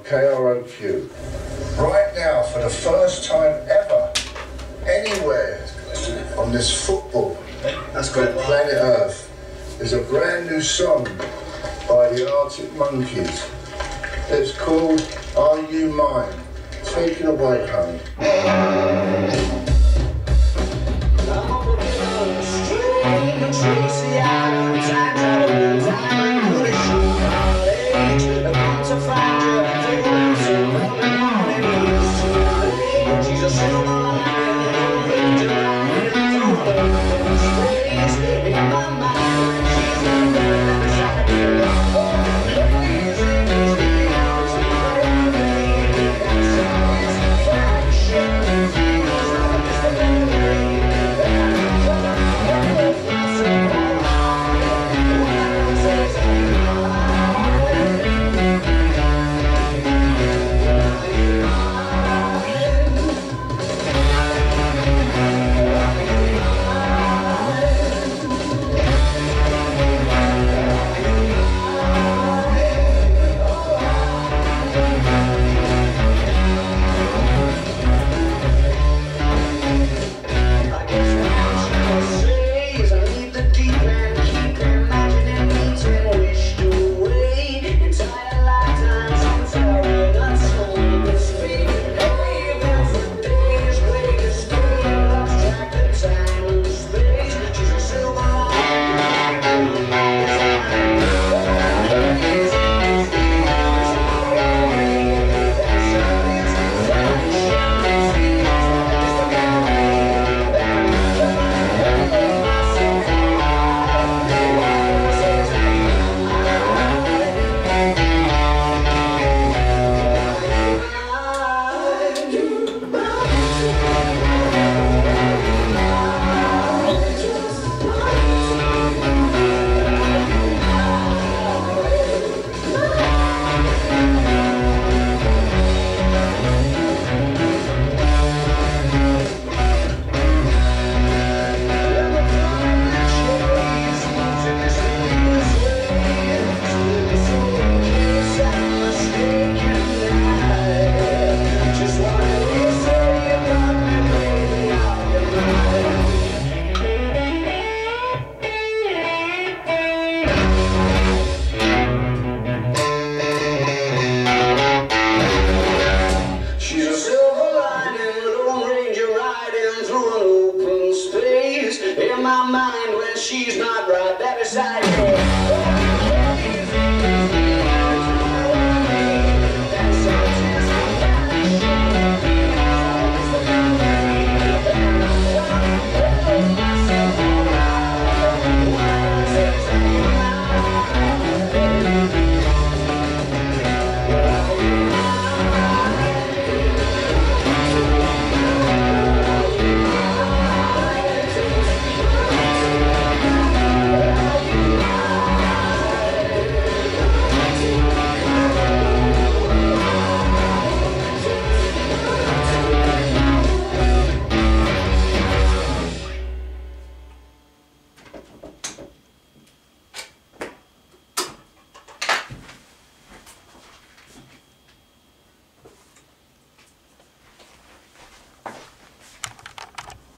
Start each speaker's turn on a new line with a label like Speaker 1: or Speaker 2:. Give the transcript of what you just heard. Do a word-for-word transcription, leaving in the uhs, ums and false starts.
Speaker 1: K R O Q. Right now, for the first time ever, anywhere on this football, that's called Planet Earth, there's a brand new song by the Arctic Monkeys. It's called Are You Mine? Take it away, honey.
Speaker 2: In my mind, when she's not right, that is I.